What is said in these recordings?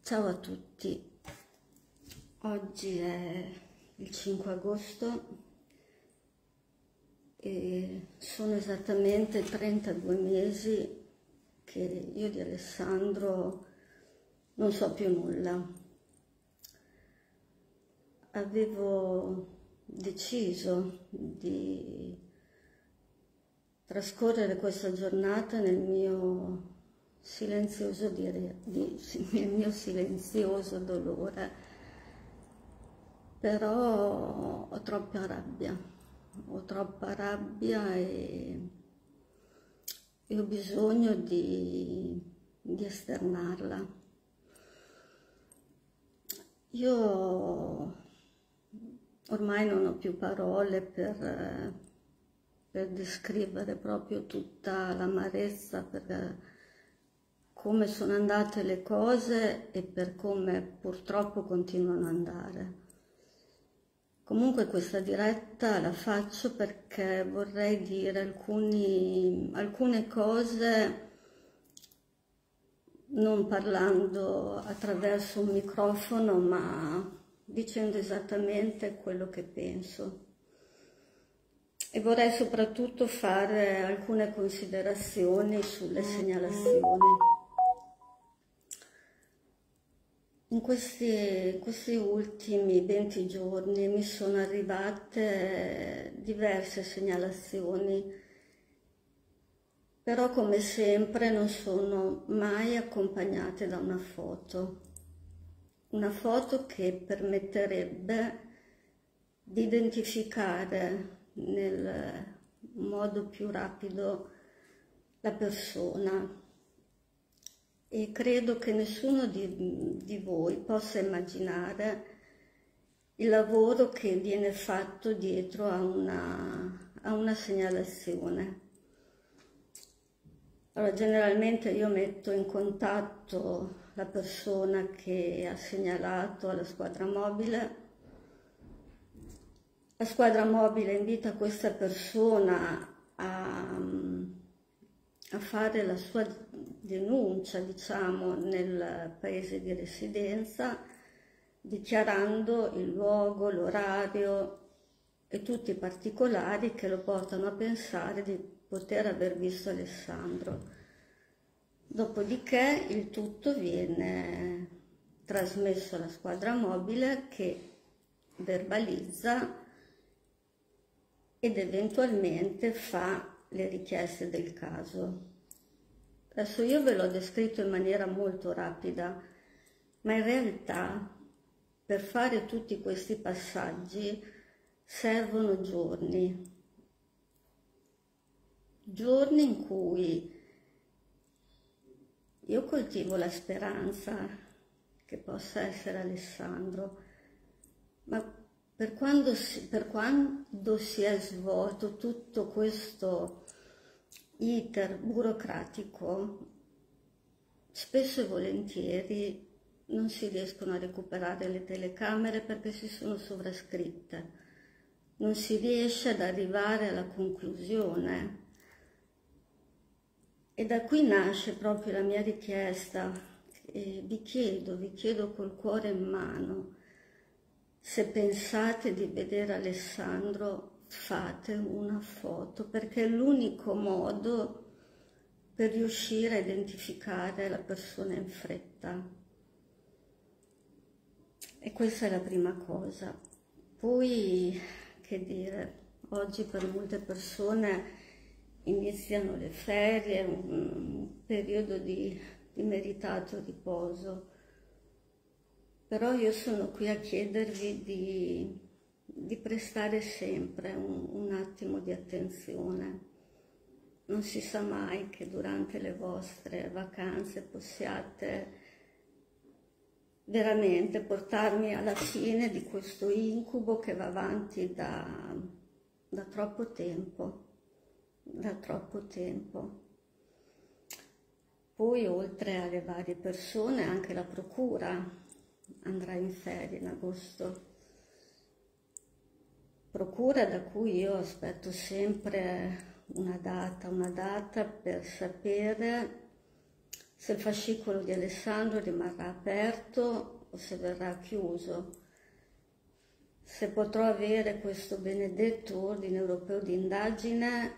Ciao a tutti, oggi è il 5 agosto e sono esattamente 32 mesi che io di Alessandro non so più nulla. Avevo deciso di trascorrere questa giornata nel mio silenzioso nel mio silenzioso dolore, però ho troppa rabbia e ho bisogno di esternarla. Io ormai non ho più parole per descrivere proprio tutta l'amarezza per come sono andate le cose e per come purtroppo continuano ad andare. Comunque questa diretta la faccio perché vorrei dire alcune cose non parlando attraverso un microfono, ma dicendo esattamente quello che penso. E vorrei soprattutto fare alcune considerazioni sulle segnalazioni. In questi ultimi 20 giorni mi sono arrivate diverse segnalazioni, però come sempre non sono mai accompagnate da una foto che permetterebbe di identificare nel modo più rapido la persona. E credo che nessuno di voi possa immaginare il lavoro che viene fatto dietro a una segnalazione. Allora, generalmente io metto in contatto la persona che ha segnalato alla squadra mobile. La squadra mobile invita questa persona a fare la sua denuncia, diciamo, nel paese di residenza, dichiarando il luogo, l'orario e tutti i particolari che lo portano a pensare di poter aver visto Alessandro. Dopodiché il tutto viene trasmesso alla squadra mobile che verbalizza ed eventualmente fa le richieste del caso. Adesso io ve l'ho descritto in maniera molto rapida, ma in realtà per fare tutti questi passaggi servono giorni in cui io coltivo la speranza che possa essere Alessandro, ma per quando si è svolto tutto questo iter burocratico, spesso e volentieri non si riescono a recuperare le telecamere perché si sono sovrascritte, non si riesce ad arrivare alla conclusione. E da qui nasce proprio la mia richiesta, e vi chiedo col cuore in mano, se pensate di vedere Alessandro, fate una foto, perché è l'unico modo per riuscire a identificare la persona in fretta. E questa è la prima cosa. Poi, che dire, oggi per molte persone iniziano le ferie, un periodo di meritato riposo. Però io sono qui a chiedervi di prestare sempre un attimo di attenzione. Non si sa mai che durante le vostre vacanze possiate veramente portarmi alla fine di questo incubo che va avanti da troppo tempo. Poi, oltre alle varie persone, anche la procura andrà in ferie in agosto, procura da cui io aspetto sempre una data per sapere se il fascicolo di Alessandro rimarrà aperto o se verrà chiuso, se potrò avere questo benedetto ordine europeo di indagine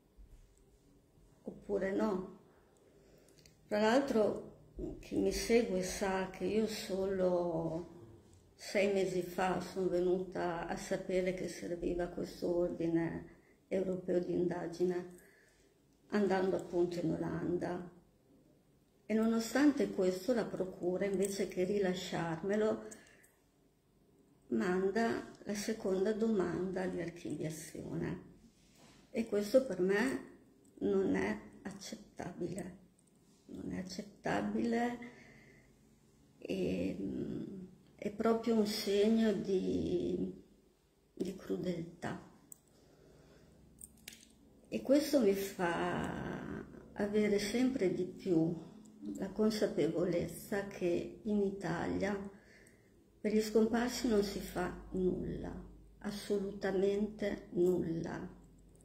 oppure no. Tra l'altro chi mi segue sa che io solo 6 mesi fa sono venuta a sapere che serviva questo ordine europeo di indagine, andando appunto in Olanda. E nonostante questo la procura, invece che rilasciarmelo, manda la seconda domanda di archiviazione. E questo per me non è accettabile. Non è accettabile, e è proprio un segno di crudeltà. E questo mi fa avere sempre di più la consapevolezza che in Italia per gli scomparsi non si fa nulla, assolutamente nulla.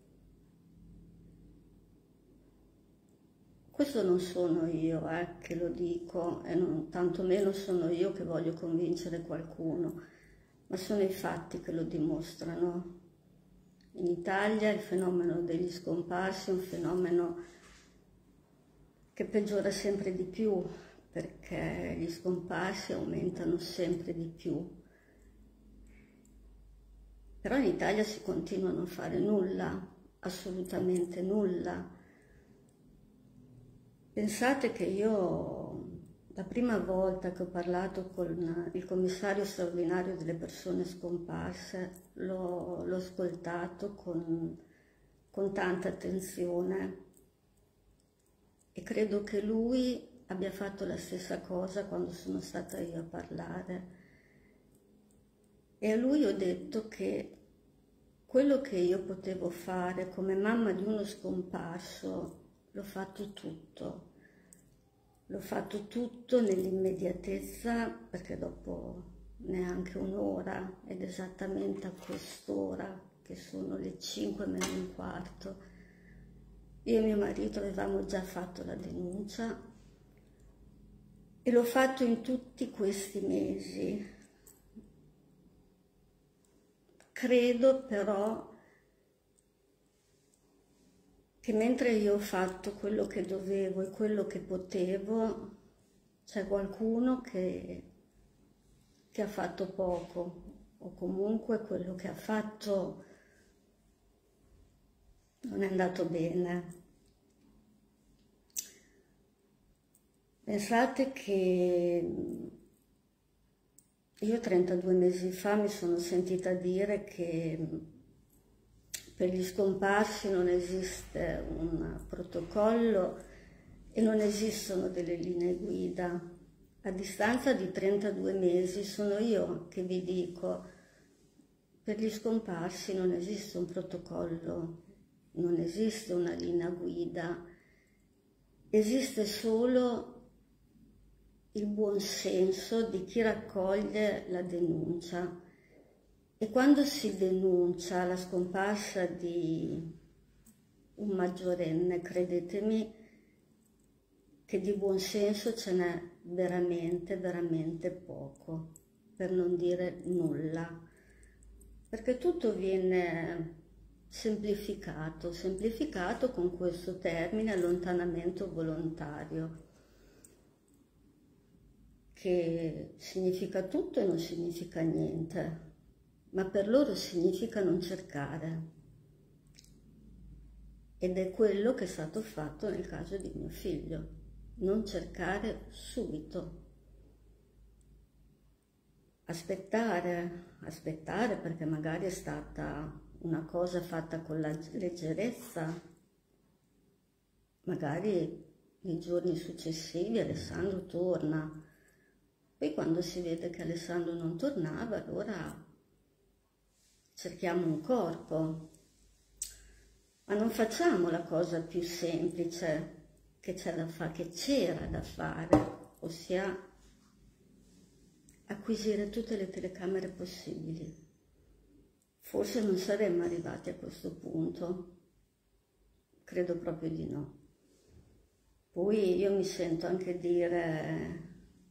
Questo non sono io che lo dico, e non, tantomeno sono io che voglio convincere qualcuno, ma sono i fatti che lo dimostrano. In Italia il fenomeno degli scomparsi è un fenomeno che peggiora sempre di più, perché gli scomparsi aumentano sempre di più. Però in Italia si continua a non fare nulla, assolutamente nulla. Pensate che io, la prima volta che ho parlato con il commissario straordinario delle persone scomparse, l'ho ascoltato con tanta attenzione, e credo che lui abbia fatto la stessa cosa quando sono stata io a parlare. E a lui ho detto che quello che io potevo fare come mamma di uno scomparso l'ho fatto tutto. L'ho fatto tutto nell'immediatezza, perché dopo neanche un'ora, ed esattamente a quest'ora, che sono le 5 meno un quarto, io e mio marito avevamo già fatto la denuncia, e l'ho fatto in tutti questi mesi. Credo però che mentre io ho fatto quello che dovevo e quello che potevo, c'è qualcuno che ha fatto poco, o comunque quello che ha fatto non è andato bene. Pensate che io 32 mesi fa mi sono sentita dire che per gli scomparsi non esiste un protocollo e non esistono delle linee guida. A distanza di 32 mesi sono io che vi dico: per gli scomparsi non esiste un protocollo, non esiste una linea guida, esiste solo il buon senso di chi raccoglie la denuncia. E quando si denuncia la scomparsa di un maggiorenne, credetemi che di buon senso ce n'è veramente, veramente poco, per non dire nulla, perché tutto viene semplificato con questo termine allontanamento volontario, che significa tutto e non significa niente. Ma per loro significa non cercare, ed è quello che è stato fatto nel caso di mio figlio, non cercare subito, aspettare perché magari è stata una cosa fatta con la leggerezza, magari nei giorni successivi Alessandro torna, poi quando si vede che Alessandro non tornava, allora cerchiamo un corpo, ma non facciamo la cosa più semplice che c'era da fare, ossia acquisire tutte le telecamere possibili. Forse non saremmo arrivati a questo punto, credo proprio di no. Poi io mi sento anche dire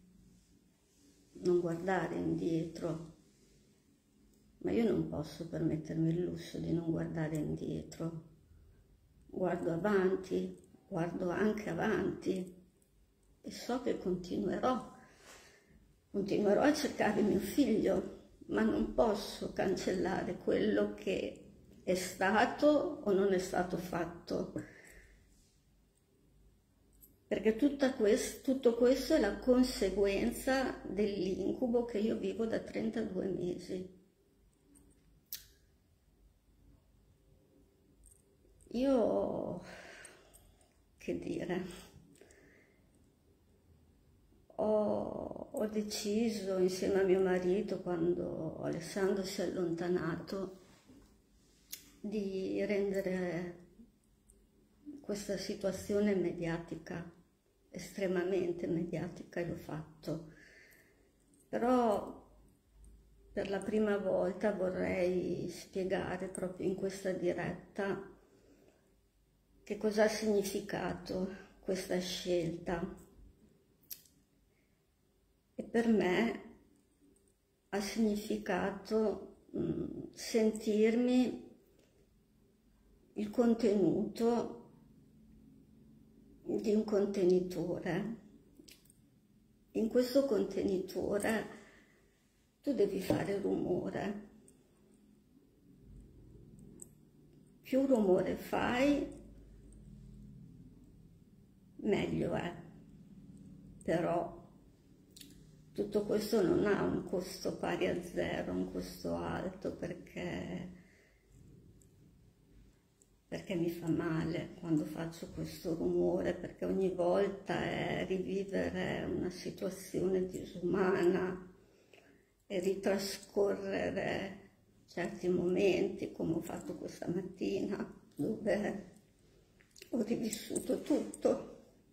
non guardare indietro, ma io non posso permettermi il lusso di non guardare indietro. Guardo avanti, guardo anche avanti e so che continuerò a cercare mio figlio, ma non posso cancellare quello che è stato o non è stato fatto, perché tutto questo è la conseguenza dell'incubo che io vivo da 32 mesi. Io, che dire, ho deciso insieme a mio marito, quando Alessandro si è allontanato, di rendere questa situazione mediatica, estremamente mediatica, e l'ho fatto. Però per la prima volta vorrei spiegare proprio in questa diretta che cosa ha significato questa scelta. E per me ha significato sentirmi il contenuto di un contenitore. In questo contenitore tu devi fare rumore. Più rumore fai, meglio è. Però tutto questo non ha un costo pari a zero, un costo alto, perché mi fa male quando faccio questo rumore, perché ogni volta è rivivere una situazione disumana e ritrascorrere certi momenti, come ho fatto questa mattina, dove ho rivissuto tutto.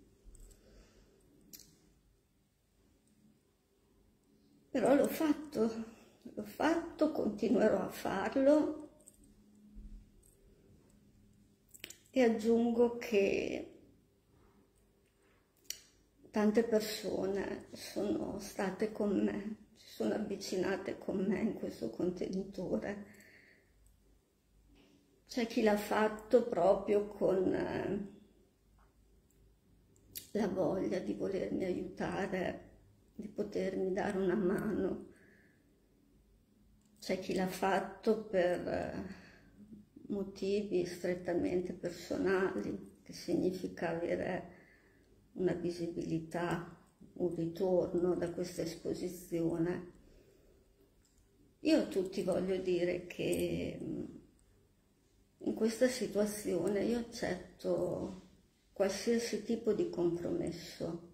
Però l'ho fatto, continuerò a farlo. E aggiungo che tante persone sono state con me, si sono avvicinate con me in questo contenitore. C'è chi l'ha fatto proprio con la voglia di volermi aiutare, di potermi dare una mano. C'è chi l'ha fatto per motivi strettamente personali, che significa avere una visibilità, un ritorno da questa esposizione. Io a tutti voglio dire che in questa situazione io accetto qualsiasi tipo di compromesso,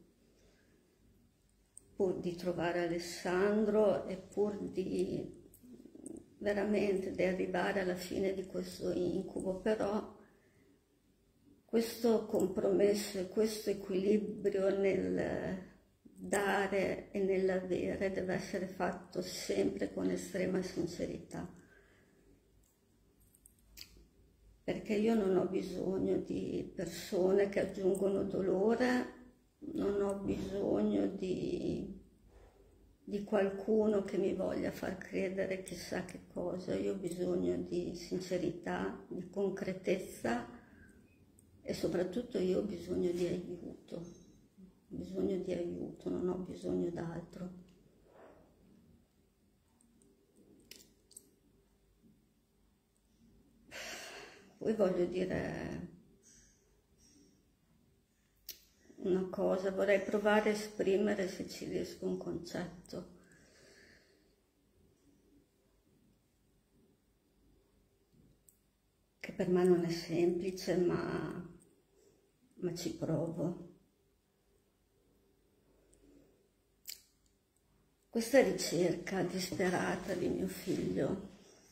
pur di trovare Alessandro e pur di veramente di arrivare alla fine di questo incubo. Però questo compromesso e questo equilibrio nel dare e nell'avere deve essere fatto sempre con estrema sincerità, perché io non ho bisogno di persone che aggiungono dolore, non ho bisogno di qualcuno che mi voglia far credere chissà che cosa. Io ho bisogno di sincerità, di concretezza e soprattutto io ho bisogno di aiuto, non ho bisogno d'altro. Poi voglio dire una cosa, vorrei provare a esprimere, se ci riesco, un concetto. Che per me non è semplice, ma ci provo. Questa ricerca disperata di mio figlio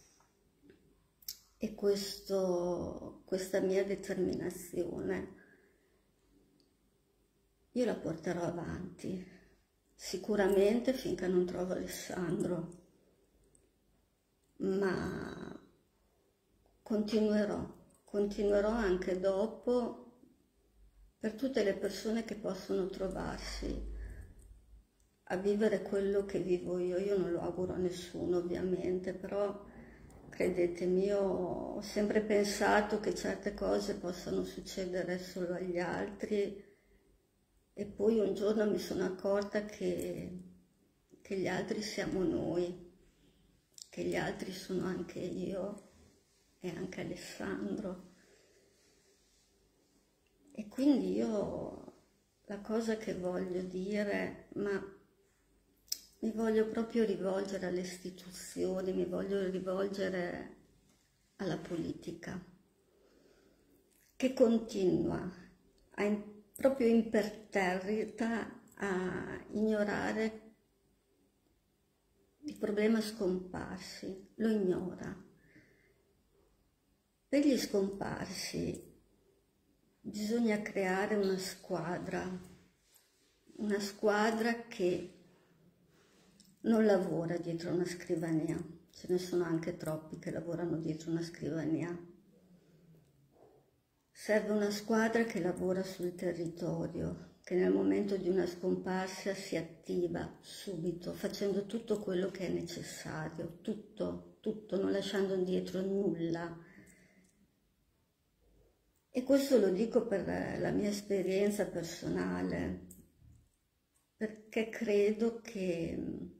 e questa mia determinazione, io la porterò avanti, sicuramente finché non trovo Alessandro, ma continuerò anche dopo, per tutte le persone che possono trovarsi a vivere quello che vivo io non lo auguro a nessuno ovviamente, però credetemi, io ho sempre pensato che certe cose possano succedere solo agli altri e poi un giorno mi sono accorta che gli altri siamo noi, che gli altri sono anche io e anche Alessandro. E quindi io la cosa che voglio dire, ma mi voglio proprio rivolgere alle istituzioni, mi voglio rivolgere alla politica, che continua proprio imperterrita a ignorare il problema scomparsi, lo ignora. Per gli scomparsi bisogna creare una squadra che non lavora dietro una scrivania, ce ne sono anche troppi che lavorano dietro una scrivania. Serve una squadra che lavora sul territorio, che nel momento di una scomparsa si attiva subito, facendo tutto quello che è necessario, tutto, non lasciando indietro nulla. E questo lo dico per la mia esperienza personale, perché credo che...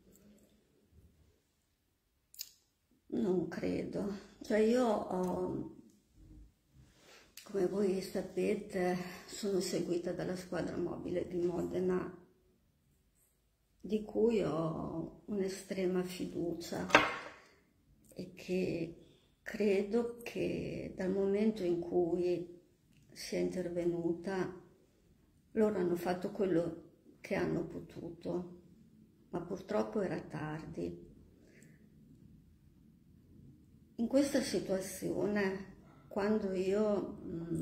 Non credo, cioè io ho, come voi sapete, sono seguita dalla squadra mobile di Modena, di cui ho un'estrema fiducia e che credo che dal momento in cui si è intervenuta, loro hanno fatto quello che hanno potuto, ma purtroppo era tardi. In questa situazione, quando io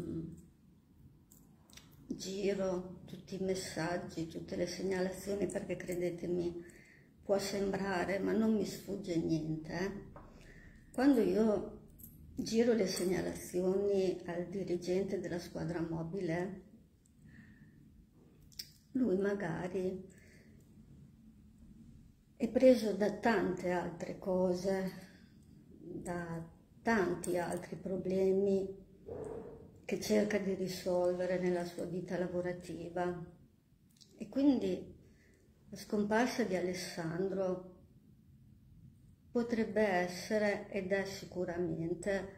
giro tutti i messaggi, tutte le segnalazioni, perché credetemi, può sembrare, ma non mi sfugge niente, quando io giro le segnalazioni al dirigente della squadra mobile, lui magari è preso da tante altre cose, da tanti altri problemi che cerca di risolvere nella sua vita lavorativa. E quindi la scomparsa di Alessandro potrebbe essere, ed è sicuramente,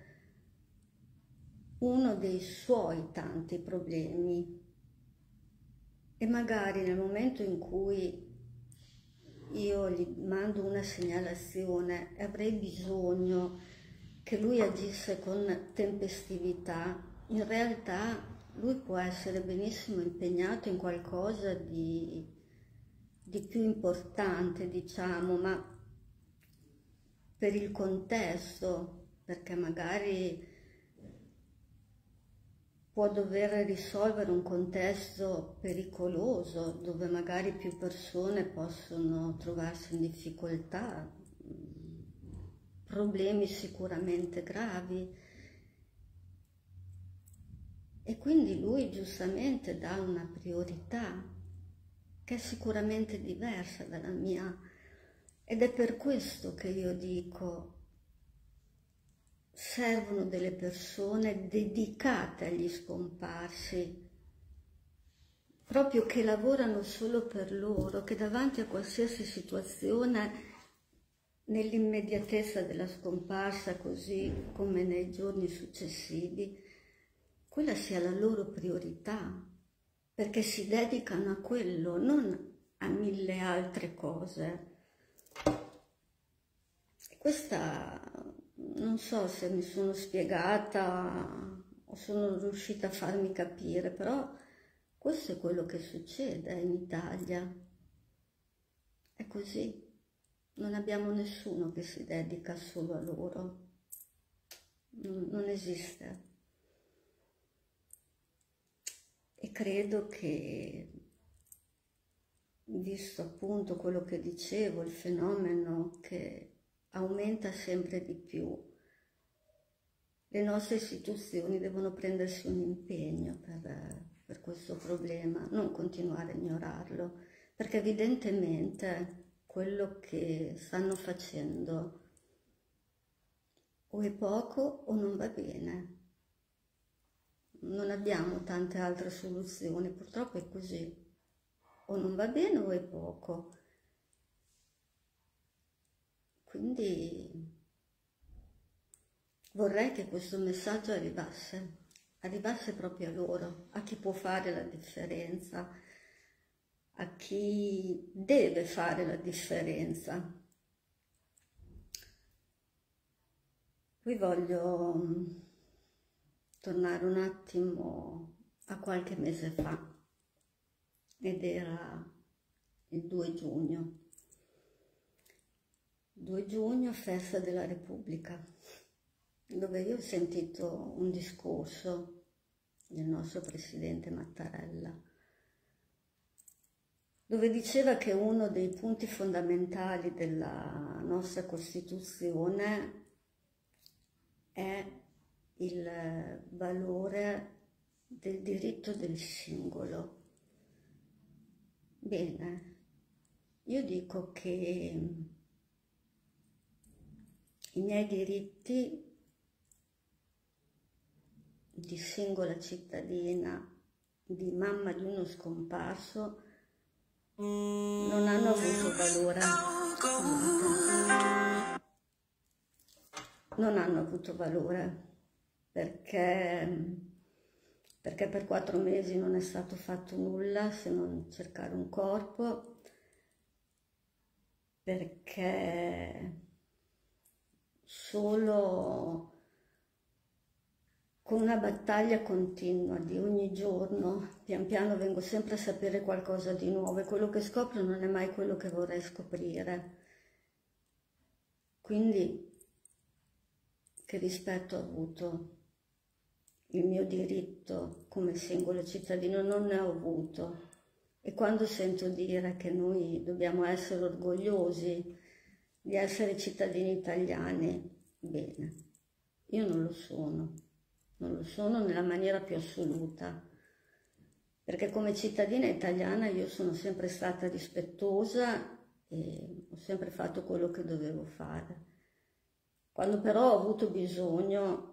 uno dei suoi tanti problemi. E magari nel momento in cui io gli mando una segnalazione e avrei bisogno che lui agisse con tempestività, in realtà lui può essere benissimo impegnato in qualcosa di più importante, diciamo, ma per il contesto, perché magari può dover risolvere un contesto pericoloso dove magari più persone possono trovarsi in difficoltà, problemi sicuramente gravi. E quindi lui giustamente dà una priorità che è sicuramente diversa dalla mia. Ed è per questo che io dico: servono delle persone dedicate agli scomparsi, proprio che lavorano solo per loro, che davanti a qualsiasi situazione, nell'immediatezza della scomparsa, così come nei giorni successivi, quella sia la loro priorità, perché si dedicano a quello, non a mille altre cose. Questa... non so se mi sono spiegata o sono riuscita a farmi capire, però questo è quello che succede in Italia. È così. Non abbiamo nessuno che si dedica solo a loro. Non esiste. E credo che, visto appunto quello che dicevo, il fenomeno che aumenta sempre di più, le nostre istituzioni devono prendersi un impegno per questo problema, non continuare a ignorarlo, perché evidentemente quello che stanno facendo o è poco o non va bene. Non abbiamo tante altre soluzioni, purtroppo è così. O non va bene o è poco. Quindi vorrei che questo messaggio arrivasse proprio a loro, a chi può fare la differenza, a chi deve fare la differenza. Poi voglio tornare un attimo a qualche mese fa, ed era il 2 giugno. 2 giugno, festa della Repubblica, dove io ho sentito un discorso del nostro presidente Mattarella, dove diceva che uno dei punti fondamentali della nostra Costituzione è il valore del diritto del singolo. Bene, io dico che i miei diritti di singola cittadina, di mamma di uno scomparso, non hanno avuto valore. Non hanno avuto valore perché per 4 mesi non è stato fatto nulla se non cercare un corpo, perché solo con una battaglia continua di ogni giorno, pian piano vengo sempre a sapere qualcosa di nuovo, e quello che scopro non è mai quello che vorrei scoprire. Quindi che rispetto ho avuto? Il mio diritto come singolo cittadino non ne ho avuto. E quando sento dire che noi dobbiamo essere orgogliosi di essere cittadini italiani, bene, io non lo sono nella maniera più assoluta, perché come cittadina italiana io sono sempre stata rispettosa e ho sempre fatto quello che dovevo fare. Quando però ho avuto bisogno,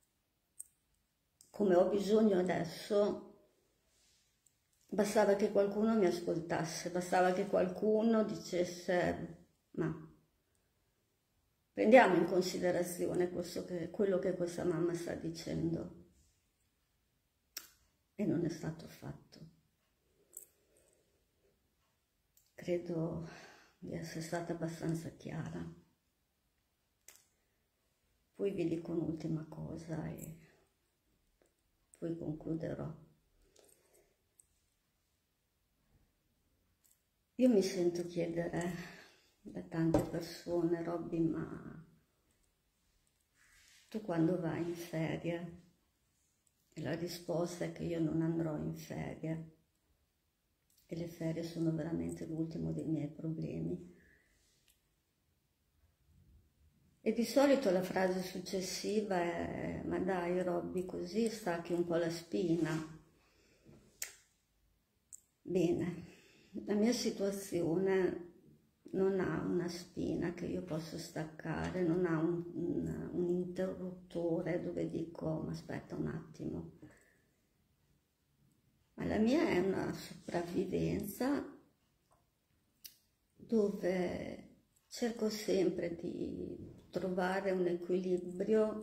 come ho bisogno adesso, bastava che qualcuno mi ascoltasse, bastava che qualcuno dicesse: ma prendiamo in considerazione quello che questa mamma sta dicendo. E non è stato fatto. Credo di essere stata abbastanza chiara. Poi vi dico un'ultima cosa e poi concluderò. Io mi sento chiedere da tante persone: Robby, ma tu quando vai in ferie? E la risposta è che io non andrò in ferie, e le ferie sono veramente l'ultimo dei miei problemi. E di solito la frase successiva è: ma dai Robby, così stacchi un po' la spina. Bene, la mia situazione non ha una spina che io posso staccare, non ha un interruttore dove dico: ma aspetta un attimo. Ma la mia è una sopravvivenza dove cerco sempre di trovare un equilibrio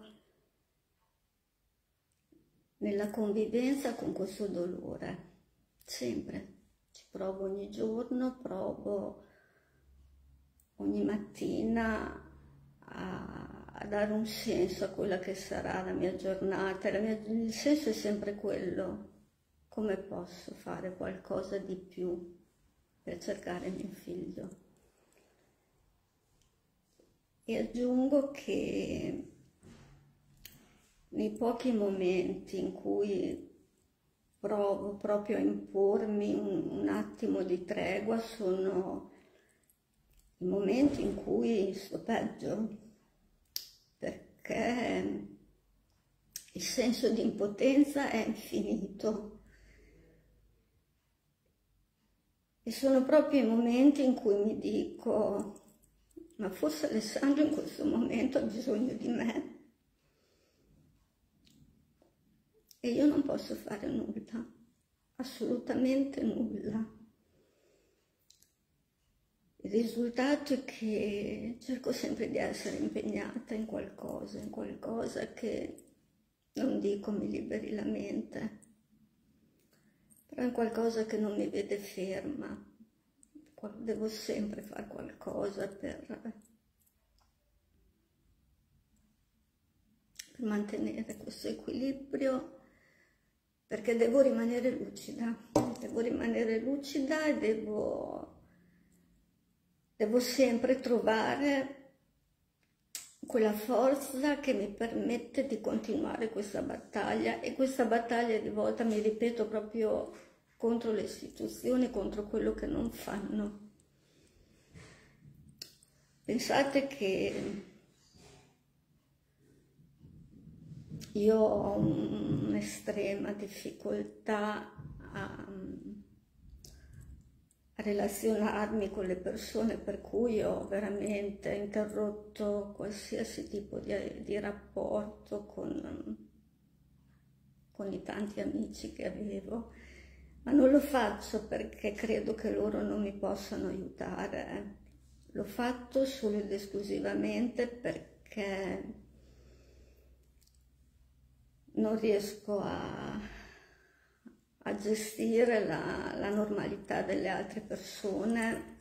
nella convivenza con questo dolore. Sempre, ci provo ogni giorno, provo ogni mattina a dare un senso a quella che sarà la mia giornata. Il senso è sempre quello: come posso fare qualcosa di più per cercare mio figlio? E aggiungo che nei pochi momenti in cui provo proprio a impormi un attimo di tregua sono i momenti in cui sto peggio, perché il senso di impotenza è infinito. E sono proprio i momenti in cui mi dico, ma forse Alessandro in questo momento ha bisogno di me e io non posso fare nulla, assolutamente nulla. Il risultato è che cerco sempre di essere impegnata in qualcosa che non dico mi liberi la mente, però è qualcosa che non mi vede ferma. Devo sempre fare qualcosa per mantenere questo equilibrio, perché devo rimanere lucida e devo sempre trovare quella forza che mi permette di continuare questa battaglia, e questa battaglia di volta, mi ripeto, proprio contro le istituzioni, contro quello che non fanno. Pensate che io ho un'estrema difficoltà a relazionarmi con le persone, per cui ho veramente interrotto qualsiasi tipo di rapporto con i tanti amici che avevo, ma non lo faccio perché credo che loro non mi possano aiutare, l'ho fatto solo ed esclusivamente perché non riesco a gestire la normalità delle altre persone,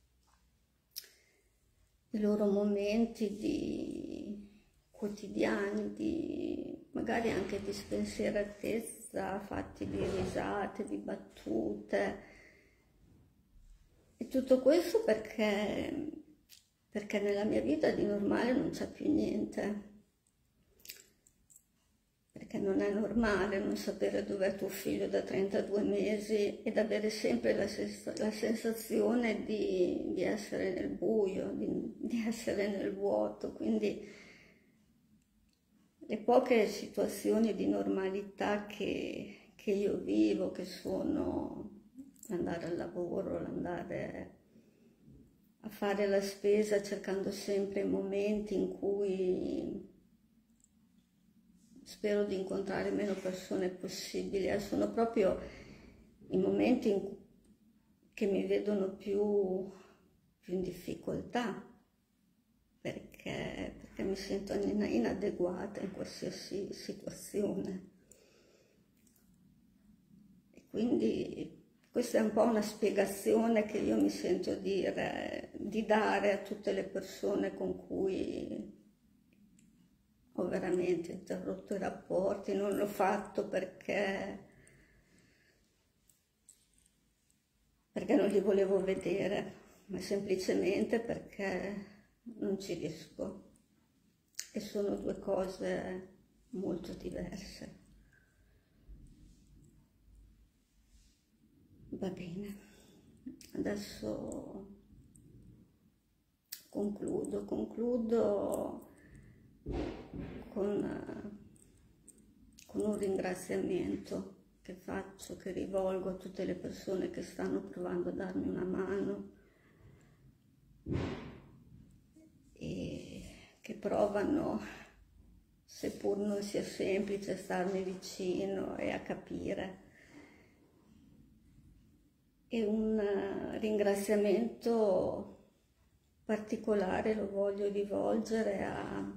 i loro momenti quotidiani, magari anche di spensieratezza, fatti di risate, di battute, e tutto questo perché nella mia vita di normale non c'è più niente. Perché non è normale non sapere dov'è tuo figlio da 32 mesi ed avere sempre la sensazione di essere nel buio, di essere nel vuoto. Quindi le poche situazioni di normalità che io vivo, che sono l'andare al lavoro, l'andare a fare la spesa, cercando sempre momenti in cui spero di incontrare meno persone possibili, sono proprio i momenti che mi vedono più in difficoltà, perché mi sento inadeguata in qualsiasi situazione. E quindi questa è un po' una spiegazione che io mi sento di dare a tutte le persone con cui ho veramente interrotto i rapporti. Non l'ho fatto perché non li volevo vedere, ma semplicemente perché non ci riesco. E sono due cose molto diverse. Va bene, adesso concludo con un ringraziamento che faccio, che rivolgo a tutte le persone che stanno provando a darmi una mano e che provano, seppur non sia semplice, a starmi vicino e a capire. E un ringraziamento particolare lo voglio rivolgere a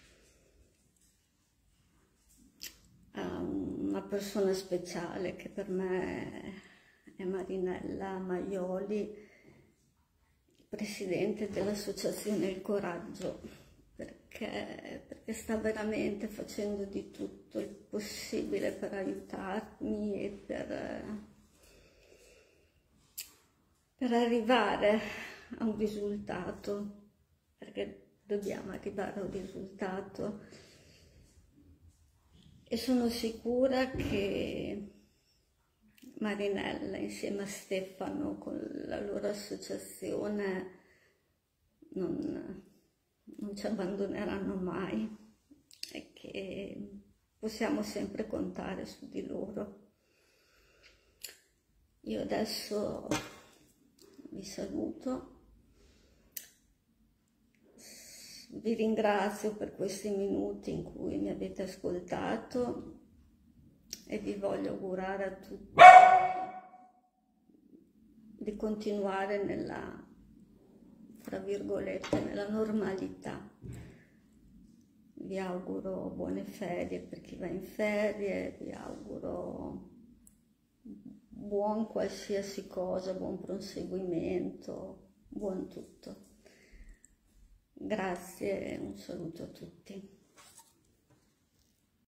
una persona speciale che per me è Marinella Maioli, presidente dell'associazione Il Coraggio, perché sta veramente facendo di tutto il possibile per aiutarmi e per arrivare a un risultato, perché dobbiamo arrivare a un risultato. E sono sicura che Marinella, insieme a Stefano, con la loro associazione, non ci abbandoneranno mai e che possiamo sempre contare su di loro. Io adesso saluto. Vi ringrazio per questi minuti in cui mi avete ascoltato e vi voglio augurare a tutti di continuare nella, tra virgolette, nella normalità. Vi auguro buone ferie per chi va in ferie, vi auguro buon qualsiasi cosa, buon proseguimento, buon tutto. Grazie e un saluto a tutti.